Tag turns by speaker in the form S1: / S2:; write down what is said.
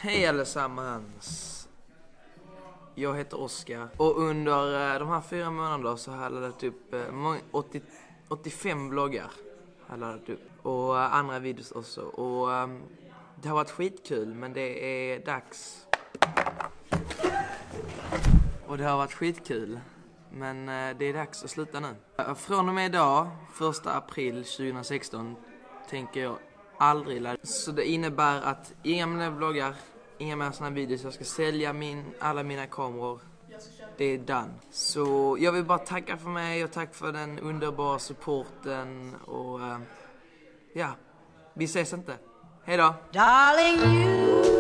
S1: Hej allesammans. Jag heter Oskar. Och under de här 4 månaderna så har jag laddat upp 85 vloggar. Har laddat upp. Och andra videos också. Och det har varit skitkul, men det är dags. Och det har varit skitkul, men det är dags att sluta nu. Från och med idag, 1 april 2016, tänker jag aldrig ladda. Så det innebär att inga mer vloggar, inga mer såna videos. Jag ska sälja alla mina kameror. Det är done. Så jag vill bara tacka för mig och tack för den underbara supporten. Och ja, vi ses inte. Hej då!
S2: Darling, you